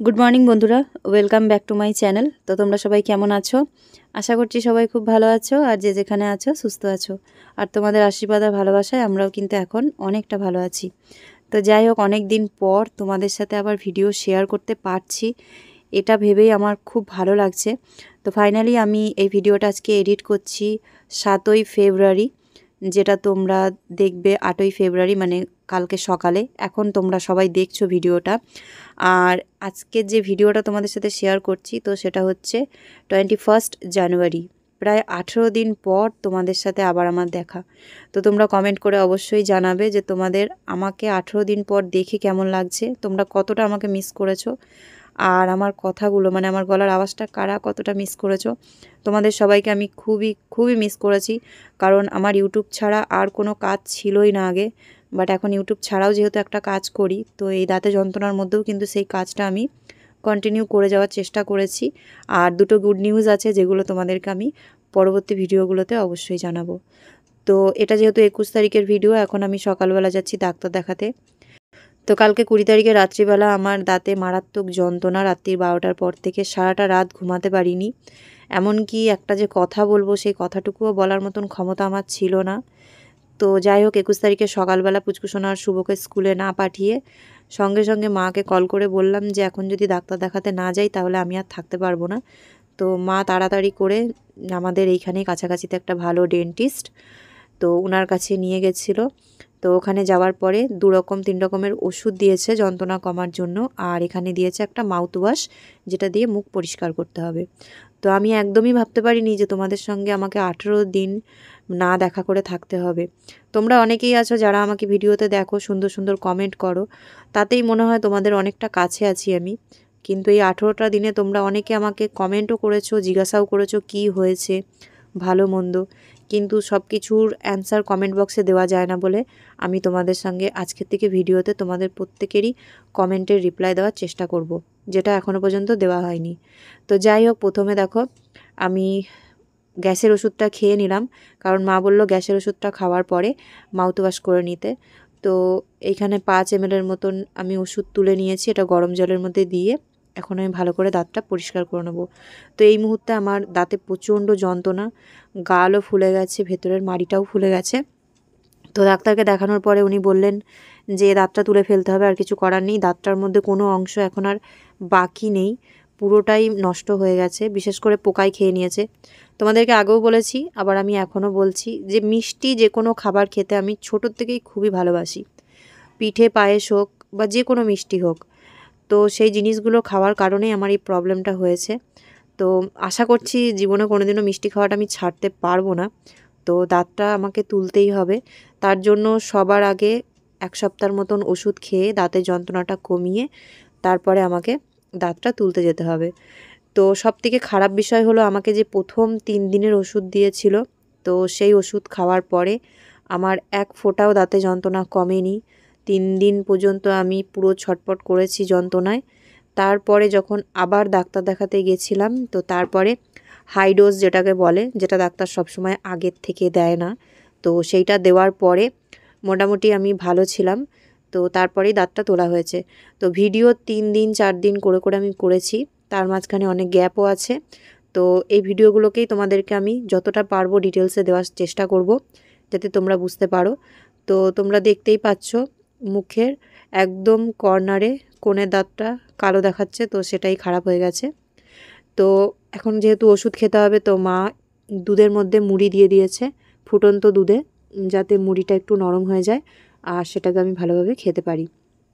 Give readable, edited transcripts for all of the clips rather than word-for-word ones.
Good morning বন্ধুরা, welcome back to my channel. তো তোমরা সবাই কেমন আছো? আশা করছি সবাই খুব ভালো আছো, আর যে যেখানে আছো সুস্থ আছো। আর তোমাদের আশীর্বাদ আর ভালোবাসায় আমরাও কিন্তু এখন অনেকটা ভালো আছি। তো যাই হোক, অনেক দিন পর তোমাদের সাথে আবার ভিডিও শেয়ার করতে পারছি, এটা ভেবেই আমার খুব ভালো লাগছে। তো ফাইনালি আমি এই ভিডিওটা আজকে এডিট করছি 7ই ফেব্রুয়ারি, যেটা তোমরা দেখবে 8ই ফেব্রুয়ারি, মানে কালকে সকালে। এখন তোমরা সবাই দেখছো ভিডিওটা। আর আজকে যে ভিডিওটা তোমাদের সাথে শেয়ার করছি, তো সেটা হচ্ছে 21 জানুয়ারি। প্রায় 18 দিন পর তোমাদের সাথে আবার আমার দেখা। তো তোমরা কমেন্ট করে অবশ্যই জানাবে যে তোমাদের আমাকে 18 দিন পর দেখে কেমন লাগছে, তোমরা কতটা আমাকে মিস করেছো, আর আমার কথাগুলো মানে আমার গলার আওয়াজটা কারা কতটা মিস করেছো। তোমাদের সবাইকে আমি খুবই খুবই মিস করেছি, কারণ আমার ইউটিউব ছাড়া আর কোনো কাজ ছিলই না আগে। বাট এখন ইউটিউব ছাড়াও যেহেতু একটা কাজ করি, তো এই দাঁতে যন্ত্রণার মধ্যেও কিন্তু সেই কাজটা আমি কন্টিনিউ করে যাওয়ার চেষ্টা করেছি। আর দুটো গুড নিউজ আছে, যেগুলো তোমাদেরকে আমি পরবর্তী ভিডিওগুলোতে অবশ্যই জানাবো। তো এটা যেহেতু 21 তারিখের ভিডিও, এখন আমি সকালবেলা যাচ্ছি ডাক্তার দেখাতে। তো কালকে 20 তারিখে রাত্রিবেলা আমার দাঁতে মারাত্মক যন্ত্রণা, রাত্রি 12টার পর থেকে সারাটা রাত ঘুমাতে পারিনি। এমনকি একটা যে কথা বলবো, সেই কথাটুকুও বলার মতন ক্ষমতা আমার ছিল না। তো যাই হোক, 21 তারিখে সকালবেলা পুচকুসোনা আর শুভকে স্কুলে না পাঠিয়ে সঙ্গে সঙ্গে মাকে কল করে বললাম যে এখন যদি ডাক্তার দেখাতে না যাই তাহলে আমি আর থাকতে পারবো না। তো মা তাড়াতাড়ি করে আমাদের এইখানেই কাছাকাছিতে একটা ভালো ডেন্টিস্ট, তো ওনার কাছে নিয়ে গেছিলো। তো ওখানে যাওয়ার পরে 2 রকম 3 রকমের ওষুধ দিয়েছে যন্ত্রণা কমার জন্য, আর এখানে দিয়েছে একটা মাউথ ওয়াশ, যেটা দিয়ে মুখ পরিষ্কার করতে হবে। তো আমি একদমই ভাবতে পারিনি যে তোমাদের সঙ্গে আমাকে 18 দিন না দেখা করে থাকতে হবে। তোমরা অনেকেই আছো যারা আমাকে ভিডিওতে দেখো, সুন্দর সুন্দর কমেন্ট করো, তাতেই মনে হয় তোমাদের অনেকটা কাছে আছি আমি। কিন্তু এই 18টা দিনে তোমরা অনেকে আমাকে কমেন্টও করেছো, জিজ্ঞাসাও করেছো কি হয়েছে, ভালো মন্দ, কিন্তু সব কিছুর অ্যান্সার কমেন্ট বক্সে দেওয়া যায় না বলে আমি তোমাদের সঙ্গে আজকের থেকে ভিডিওতে তোমাদের প্রত্যেকেরই কমেন্টের রিপ্লাই দেওয়ার চেষ্টা করব, যেটা এখনও পর্যন্ত দেওয়া হয়নি। তো যাই হোক, প্রথমে দেখো আমি গ্যাসের ওষুধটা খেয়ে নিলাম, কারণ মা বলল গ্যাসের ওষুধটা খাওয়ার পরে মাউথ ওয়াশ করে নিতে। তো এইখানে 5 ml মতন আমি ওষুধ তুলে নিয়েছি, এটা গরম জলের মধ্যে দিয়ে এখন আমি ভালো করে দাঁতটা পরিষ্কার করে নেব। তো এই মুহূর্তে আমার দাঁতে প্রচণ্ড যন্ত্রণা, গালও ফুলে গেছে, ভেতরের মাড়িটাও ফুলে গেছে। তো ডাক্তারকে দেখানোর পরে উনি বললেন যে দাঁতটা তুলে ফেলতে হবে, আর কিছু করার নেই, দাঁতটার মধ্যে কোনো অংশ এখন আর বাকি নেই, পুরোটাই নষ্ট হয়ে গেছে, বিশেষ করে পোকায় খেয়ে নিয়েছে। তোমাদেরকে আগেও বলেছি, আবার আমি এখনও বলছি যে মিষ্টি যে কোনো খাবার খেতে আমি ছোটোর থেকেই খুবই ভালোবাসি, পিঠে পায়েস হোক বা যে কোনো মিষ্টি হোক। তো সেই জিনিসগুলো খাওয়ার কারণেই আমার এই প্রবলেমটা হয়েছে। তো আশা করছি জীবনে কোনোদিনও মিষ্টি খাওয়াটা আমি ছাড়তে পারবো না। তো দাঁতটা আমাকে তুলতেই হবে, তার জন্য সবার আগে 1 সপ্তাহের মতন ওষুধ খেয়ে দাঁতের যন্ত্রণাটা কমিয়ে তারপরে আমাকে দাঁতটা তুলতে যেতে হবে। তো সবথেকে খারাপ বিষয় হলো, আমাকে যে প্রথম 3 দিনের ওষুধ দিয়েছিল, তো সেই ওষুধ খাওয়ার পরে আমার এক ফোঁটাও দাঁতে যন্ত্রণা কমেনি। 3 দিন পর্যন্ত আমি পুরো ছটপট করেছি যন্ত্রণায়। তারপরে যখন আবার ডাক্তার দেখাতে গেছিলাম, তো তারপরে হাই ডোজ যেটাকে বলে, যেটা ডাক্তার সবসময় আগের থেকে দেয় না, তো সেইটা দেওয়ার পরে মোটামুটি আমি ভালো ছিলাম। তো তারপরেই দাঁতটা তোলা হয়েছে। তো ভিডিও 3 দিন 4 দিন করে করে আমি করেছি, তার মাঝখানে অনেক গ্যাপও আছে। তো এই ভিডিওগুলোকেই তোমাদেরকে আমি যতটা পারবো ডিটেলসে দেওয়ার চেষ্টা করব, যাতে তোমরা বুঝতে পারো। তো তোমরা দেখতেই পাচ্ছ মুখের একদম কর্নারে কোণের দাঁতটা কালো দেখাচ্ছে, তো সেটাই খারাপ হয়ে গেছে। তো এখন যেহেতু ওষুধ খেতে হবে, তো মা দুধের মধ্যে মুড়ি দিয়ে দিয়েছে, ফুটন্ত দুধে, যাতে মুড়িটা একটু নরম হয়ে যায় আর সেটাকে আমি ভালোভাবে খেতে পারি।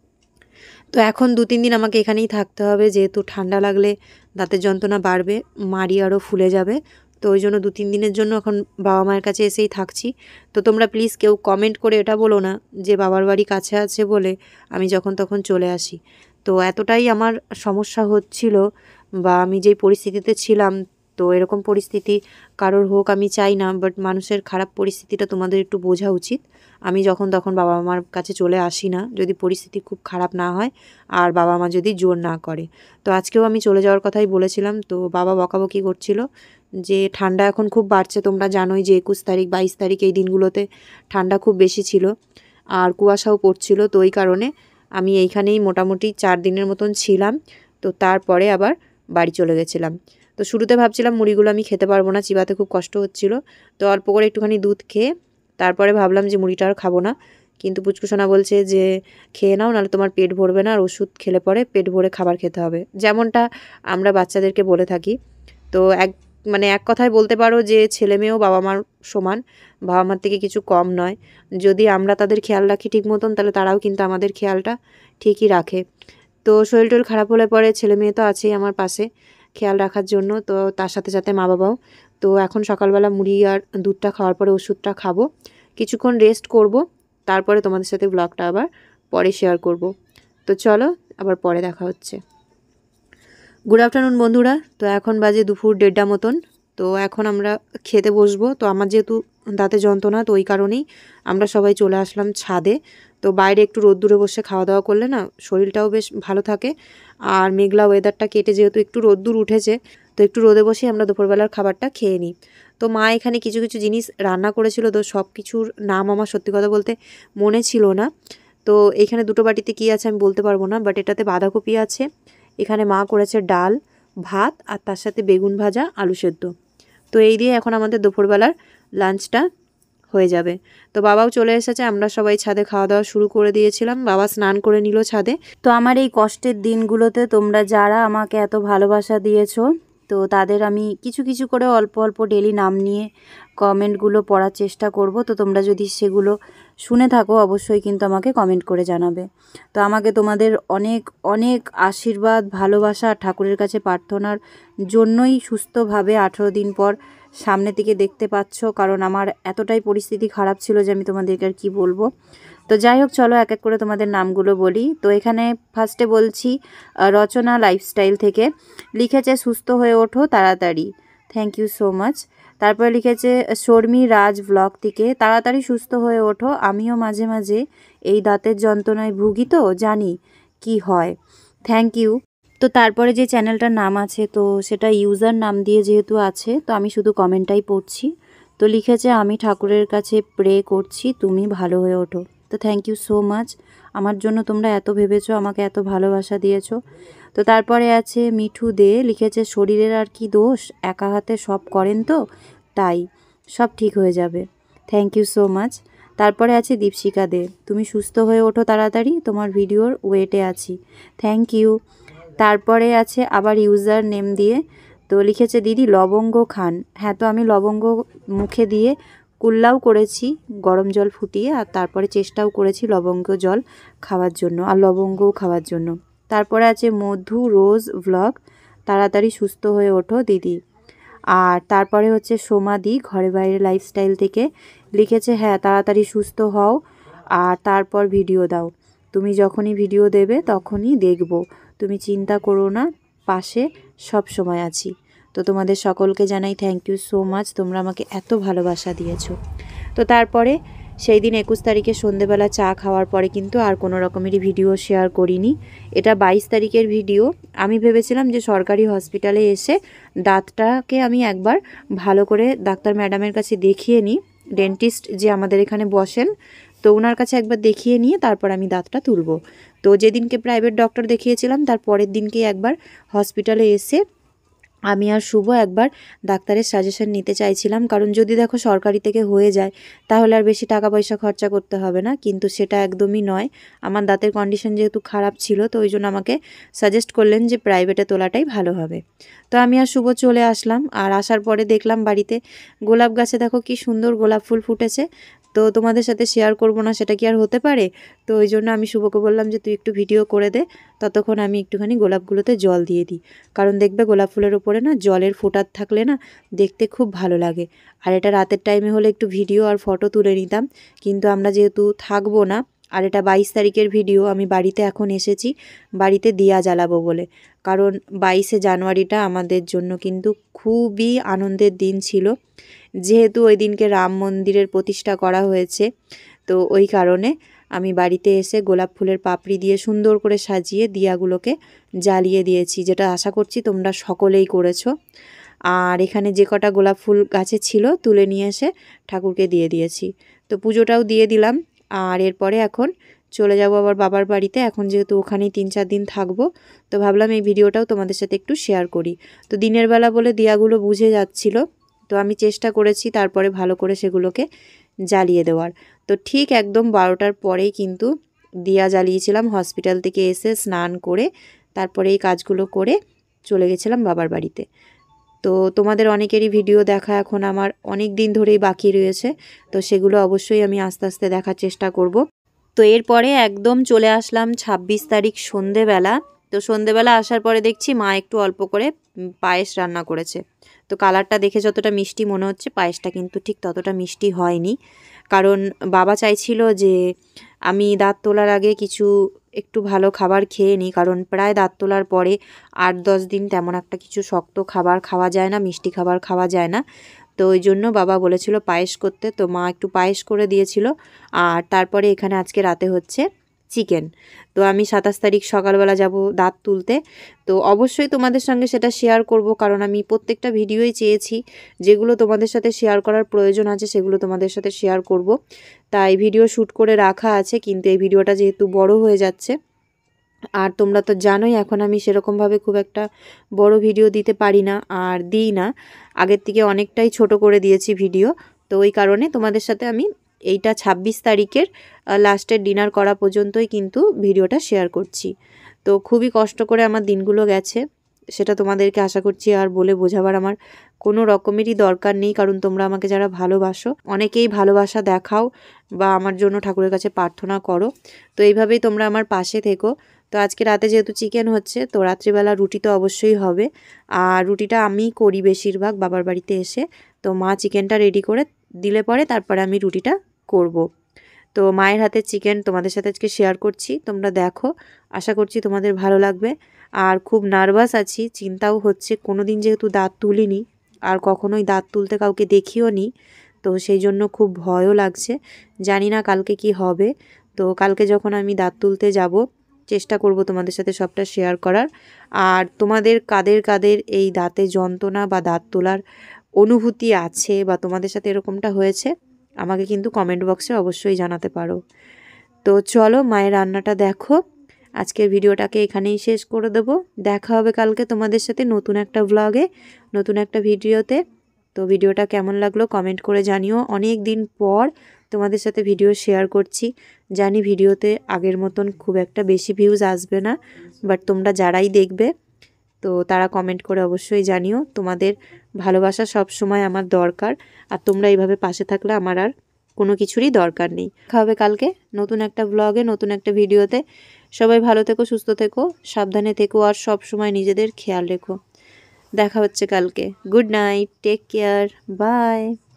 তো এখন 2-3 দিন আমাকে এখানেই থাকতে হবে, যেহেতু ঠান্ডা লাগলে দাঁতের যন্ত্রণা বাড়বে, মাড়ি আরও ফুলে যাবে। তো ওই জন্য 2-3 দিনের জন্য এখন বাবা মায়ের কাছে এসেই থাকছি। তো তোমরা প্লিজ কেউ কমেন্ট করে এটা বলো না যে বাবার বাড়ি কাছে আছে বলে আমি যখন তখন চলে আসি। তো এতটাই আমার সমস্যা হচ্ছিল, বা আমি যেই পরিস্থিতিতে ছিলাম, তো এরকম পরিস্থিতি কারোর হোক আমি চাই না, বাট মানুষের খারাপ পরিস্থিতিটা তোমাদের একটু বোঝা উচিত। আমি যখন তখন বাবা মার কাছে চলে আসি না, যদি পরিস্থিতি খুব খারাপ না হয় আর বাবা মা যদি জোর না করে। তো আজকেও আমি চলে যাওয়ার কথাই বলেছিলাম, তো বাবা বকাবকি করছিল যে ঠান্ডা এখন খুব বাড়ছে, তোমরা জানোই যে 21 তারিখ 22 তারিখ এই দিনগুলোতে ঠান্ডা খুব বেশি ছিল আর কুয়াশাও পড়ছিল। তো ওই কারণে আমি এইখানেই মোটামুটি 4 দিনের মতন ছিলাম। তো তারপরে আবার বাড়ি চলে গেছিলাম। তো শুরুতে ভাবছিলাম মুড়িগুলো আমি খেতে পারবো না, চিবাতে খুব কষ্ট হচ্ছিল। তো অল্প করে একটুখানি দুধ খেয়ে তারপরে ভাবলাম যে মুড়িটা আর খাবো না, কিন্তু পুচকুসোনা বলছে যে খেয়ে নাও, নাহলে তোমার পেট ভরবে না, আর ওষুধ খেলে পরে পেট ভরে খাবার খেতে হবে, যেমনটা আমরা বাচ্চাদেরকে বলে থাকি। তো এক কথায় বলতে পারো যে ছেলে মেয়েও বাবা মার সমান, বাবা মার থেকে কিছু কম নয়। যদি আমরা তাদের খেয়াল রাখি ঠিক মতন, তাহলে তারাও কিন্তু আমাদের খেয়ালটা ঠিকই রাখে। তো শরীর টরীর খারাপ হলে পরে ছেলে মেয়ে তো আছেই আমার পাশে খেয়াল রাখার জন্য, তো তার সাথে সাথে মা বাবাও। তো এখন সকালবেলা মুড়ি আর দুধটা খাওয়ার পরে ওষুধটা খাবো, কিছুক্ষণ রেস্ট করব, তারপরে তোমাদের সাথে ব্লগটা আবার পরে শেয়ার করব। তো চলো আবার পরে দেখা হচ্ছে। গুড আফটারনুন বন্ধুরা। তো এখন বাজে দুপুর 1:30 মতন। তো এখন আমরা খেতে বসবো। তো আমার যেহেতু দাঁতে যন্ত্রণা, তো ওই কারণেই আমরা সবাই চলে আসলাম ছাদে। তো বাইরে একটু রোদ্দুরে বসে খাওয়া দাওয়া করলে না শরীরটাও বেশ ভালো থাকে, আর মেঘলা ওয়েদারটা কেটে যেহেতু একটু রোদ্দুর উঠেছে, তো একটু রোদে বসে আমরা দুপুরবেলার খাবারটা খেয়ে নিই। তো মা এখানে কিছু কিছু জিনিস রান্না করেছিল, তো সব কিছুর নাম আমার সত্যি কথা বলতে মনে ছিল না। তো এইখানে দুটো বাটিতে কী আছে আমি বলতে পারবো না, বাট এটাতে বাঁধাকপি আছে, এখানে মা করেছে ডাল ভাত, আর তার সাথে বেগুন ভাজা আলু সেদ্ধ। তো এই দিয়ে এখন আমাদের দুপুরবেলার লাঞ্চটা হয়ে যাবে। তো বাবাও চলে এসেছে, আমরা সবাই ছাদে খাওয়া দাওয়া শুরু করে দিয়েছিলাম, বাবা স্নান করে নিল ছাদে। তো আমার এই কষ্টের দিনগুলোতে তোমরা যারা আমাকে এত ভালোবাসা দিয়েছো, তো তাদের আমি কিছু কিছু করে অল্প অল্প ডেলি নাম নিয়ে কমেন্টগুলো পড়ার চেষ্টা করব। তো তোমরা যদি সেগুলো শুনে থাকো অবশ্যই কিন্তু আমাকে কমেন্ট করে জানাবে। তো আমাকে তোমাদের অনেক অনেক আশীর্বাদ, ভালোবাসা, ঠাকুরের কাছে প্রার্থনার জন্যই সুস্থভাবে 18 দিন পর সামনে থেকে দেখতে পাচ্ছ, কারণ আমার এতটাই পরিস্থিতি খারাপ ছিল যে আমি তোমাদেরকে আর কী বলবো। তো যাই হোক, চলো এক এক করে তোমাদের নামগুলো বলি। তো এখানে ফার্স্টে বলছি রচনা লাইফস্টাইল থেকে লিখেছে সুস্থ হয়ে ওঠো তাড়াতাড়ি, থ্যাংক ইউ সো মাচ। তারপরে লিখেছে শর্মি রাজ ব্লগ থেকে তাড়াতাড়ি সুস্থ হয়ে ওঠো, আমিও মাঝে মাঝে এই দাঁতের যন্ত্রণায় ভুগি, তো জানি কি হয়, থ্যাংক ইউ। তো তারপরে যে চ্যানেলটার নাম আছে, তো সেটা ইউজার নাম দিয়ে যেহেতু আছে, তো আমি শুধু কমেন্টটাই পড়ছি। তো লিখেছে আমি ঠাকুরের কাছে প্রে করছি তুমি ভালো হয়ে ওঠো। তো থ্যাংক ইউ সো মাচ, আমার জন্য তোমরা এত ভেবেছো, আমাকে এত ভালোবাসা দিয়েছো। তো তারপরে আছে মিঠু দে, লিখেছে শরীরের আর কি দোষ, একা হাতে সব করেন তো তাই সব ঠিক হয়ে যাবে, থ্যাংক ইউ সো মাচ। তারপরে আছে দীপশিকা দে, তুমি সুস্থ হয়ে ওঠো তাড়াতাড়ি, তোমার ভিডিওর ওয়েটে আছি, থ্যাংক ইউ। তারপরে আছে আবার ইউজার নেম দিয়ে, তো লিখেছে দিদি লবঙ্গ খান, হ্যাঁ তো আমি লবঙ্গ মুখে দিয়ে কুল্লাও করেছি গরম জল ফুটিয়ে, আর তারপরে চেষ্টাও করেছি লবঙ্গ জল খাওয়ার জন্য আর লবঙ্গও খাওয়ার জন্য। তারপরে আছে মধু রোজ ভ্লগ, তাড়াতাড়ি সুস্থ হয়ে ওঠো দিদি। আর তারপরে হচ্ছে সোমাদি ঘরে বাইরে লাইফস্টাইল থেকে লিখেছে হ্যাঁ তাড়াতাড়ি সুস্থ হও আর তারপর ভিডিও দাও, তুমি যখনই ভিডিও দেবে তখনই দেখব, তুমি চিন্তা করো না, পাশে সব সময় আছি। তো তোমাদের সকলকে জানাই থ্যাংক ইউ সো মাচ, তোমরা আমাকে এত ভালোবাসা দিয়েছো। তো তারপরে সেই দিন 21 তারিখে সন্ধেবেলা চা খাওয়ার পরে কিন্তু আর কোনো রকমেরই ভিডিও শেয়ার করিনি। এটা 22 তারিখের ভিডিও। আমি ভেবেছিলাম যে সরকারি হসপিটালে এসে দাঁতটাকে আমি একবার ভালো করে ডাক্তার ম্যাডামের কাছে দেখিয়ে নিই, ডেন্টিস্ট যে আমাদের এখানে বসেন, তো ওনার কাছে একবার দেখিয়ে নিয়ে তারপর আমি দাঁতটা তুলব। তো যেদিনকে প্রাইভেট ডক্টর দেখিয়েছিলাম তার পরের দিনকেই একবার হসপিটালে এসে আমি আর শুভ একবার ডাক্তারের সাজেশন নিতে চাইছিলাম, কারণ যদি দেখো সরকারি থেকে হয়ে যায় তাহলে আর বেশি টাকা পয়সা খরচা করতে হবে না, কিন্তু সেটা একদমই নয়। আমার দাঁতের কন্ডিশন যেহেতু খারাপ ছিল, তো ওই জন্য আমাকে সাজেস্ট করলেন যে প্রাইভেটে তোলাটাই ভালো হবে। তো আমি আর শুভ চলে আসলাম, আর আসার পরে দেখলাম বাড়িতে গোলাপ গাছে দেখো কি সুন্দর গোলাপ ফুল ফুটেছে। তো তোমাদের সাথে শেয়ার করব না সেটা কি আর হতে পারে? তো ওই জন্য আমি শুভকে বললাম যে তুই একটু ভিডিও করে দে, ততক্ষণ আমি একটুখানি গোলাপগুলোতে জল দিয়ে দিই, কারণ দেখবে গোলাপ ফুলের উপরে না জলের ফোঁটা থাকলে না দেখতে খুব ভালো লাগে। আর এটা রাতের টাইমে হলে একটু ভিডিও আর ফটো তুলে নিতাম, কিন্তু আমরা যেহেতু থাকবো না, আর এটা 22 তারিখের ভিডিও, আমি বাড়িতে এখন এসেছি বাড়িতে দিয়া জ্বালাবো বলে, কারণ 22শে জানুয়ারিটা আমাদের জন্য কিন্তু খুবই আনন্দের দিন ছিল, যেহেতু ওই দিনকে রাম মন্দিরের প্রতিষ্ঠা করা হয়েছে। তো ওই কারণে আমি বাড়িতে এসে গোলাপ ফুলের পাপড়ি দিয়ে সুন্দর করে সাজিয়ে দিয়াগুলোকে জ্বালিয়ে দিয়েছি, যেটা আশা করছি তোমরা সকলেই করেছো। আর এখানে যে কটা গোলাপ ফুল গাছে ছিল তুলে নিয়ে এসে ঠাকুরকে দিয়ে দিয়েছি। তো পুজোটাও দিয়ে দিলাম, আর এরপরে এখন চলে যাব আবার বাবার বাড়িতে। এখন যেহেতু ওখানেই 3-4 দিন থাকবো, তো ভাবলাম এই ভিডিওটাও তোমাদের সাথে একটু শেয়ার করি। তো দিনের বেলা বলে দিয়াগুলো বুঝে যাচ্ছিল, তো আমি চেষ্টা করেছি তারপরে ভালো করে সেগুলোকে জ্বালিয়ে দেওয়ার। তো ঠিক একদম 12টার পরেই কিন্তু দিয়া জ্বালিয়েছিলাম। হসপিটাল থেকে এসে স্নান করে তারপরে এই কাজগুলো করে চলে গেছিলাম বাবার বাড়িতে। তো তোমাদের অনেকেরই ভিডিও দেখা এখন আমার অনেক দিন ধরেই বাকি রয়েছে, তো সেগুলো অবশ্যই আমি আস্তে আস্তে দেখার চেষ্টা করব। তো এরপরে একদম চলে আসলাম 26 তারিখ সন্ধেবেলা। তো সন্ধেবেলা আসার পরে দেখছি মা একটু অল্প করে পায়েস রান্না করেছে। তো কালারটা দেখে যতটা মিষ্টি মনে হচ্ছে, পায়েসটা কিন্তু ঠিক ততটা মিষ্টি হয়নি। কারণ বাবা চাইছিল যে আমি দাঁত তোলার আগে কিছু একটু ভালো খাবার খেয়ে নিই, কারণ প্রায় দাঁত তোলার পরে 8-10 দিন তেমন একটা কিছু শক্ত খাবার খাওয়া যায় না, মিষ্টি খাবার খাওয়া যায় না। তো ওই জন্য বাবা বলেছিল পায়েস করতে, তো মা একটু পায়েস করে দিয়েছিল। আর তারপরে এখানে আজকে রাতে হচ্ছে চিকেন। তো আমি 27 তারিখ সকালবেলা যাব দাঁত তুলতে। তো অবশ্যই তোমাদের সঙ্গে সেটা শেয়ার করব, কারণ আমি প্রত্যেকটা ভিডিওই চেয়েছি যেগুলো তোমাদের সাথে শেয়ার করার প্রয়োজন আছে সেগুলো তোমাদের সাথে শেয়ার করব। তাই ভিডিও শ্যুট করে রাখা আছে, কিন্তু এই ভিডিওটা যেহেতু বড় হয়ে যাচ্ছে, আর তোমরা তো জানোই এখন আমি সেরকমভাবে খুব একটা বড় ভিডিও দিতে পারি না, আর দিই না। আগের থেকে অনেকটাই ছোট করে দিয়েছি ভিডিও। তো ওই কারণে তোমাদের সাথে আমি এইটা 26 তারিখের লাস্টের ডিনার করা পর্যন্তই কিন্তু ভিডিওটা শেয়ার করছি। তো খুবই কষ্ট করে আমার দিনগুলো গেছে, সেটা তোমাদেরকে আশা করছি আর বলে বোঝাবার আমার কোনো রকমেরই দরকার নেই, কারণ তোমরা আমাকে যারা ভালোবাসো, অনেকেই ভালোবাসা দেখাও বা আমার জন্য ঠাকুরের কাছে প্রার্থনা করো। তো এইভাবেই তোমরা আমার পাশে থেকো। তো আজকে রাতে যেহেতু চিকেন হচ্ছে, তো রাত্রিবেলা রুটি তো অবশ্যই হবে। আর রুটিটা আমিই করি বেশিরভাগ বাবার বাড়িতে এসে। তো মা চিকেনটা রেডি করে দিলে পরে তারপরে আমি রুটিটা করব। তো মায়ের হাতের চিকেন তোমাদের সাথে আজকে শেয়ার করছি, তোমরা দেখো, আশা করছি তোমাদের ভালো লাগবে। আর খুব নার্ভাস আছি, চিন্তাও হচ্ছে, কোনো দিন যেহেতু দাঁত তুলিনি আর কখনোই দাঁত তুলতে কাউকে দেখিও নি, তো সেই জন্য খুব ভয়ও লাগছে, জানি না কালকে কি হবে। তো কালকে যখন আমি দাঁত তুলতে যাব, চেষ্টা করব তোমাদের সাথে সবটা শেয়ার করার। আর তোমাদের কাদের কাদের এই দাঁতে যন্ত্রণা বা দাঁত তোলার অনুভূতি আছে বা তোমাদের সাথে এরকমটা হয়েছে, আমাকে কিন্তু কমেন্ট বক্সে অবশ্যই জানাতে পারো। তো চলো মায়ের রান্নাটা দেখো। আজকের ভিডিওটাকে এখানেই শেষ করে দেবো। দেখা হবে কালকে তোমাদের সাথে নতুন একটা ব্লগে, নতুন একটা ভিডিওতে। তো ভিডিওটা কেমন লাগলো কমেন্ট করে জানিও। অনেক দিন পর তোমাদের সাথে ভিডিও শেয়ার করছি, জানি ভিডিওতে আগের মতন খুব একটা বেশি ভিউজ আসবে না, বাট তোমরা যারাই দেখবে তো তারা কমেন্ট করে অবশ্যই জানিও। তোমাদের ভালোবাসা সব সময় আমার দরকার, আর তোমরা এইভাবে পাশে থাকলে আমার আর কোনো কিছুরই দরকার নেই। দেখা হবে কালকে নতুন একটা ব্লগে, নতুন একটা ভিডিওতে। সবাই ভালো থেকো, সুস্থ থেকো, সাবধানে থেকো, আর সব সময় নিজেদের খেয়াল রেখো। দেখা হচ্ছে কালকে। Good night, take care, by.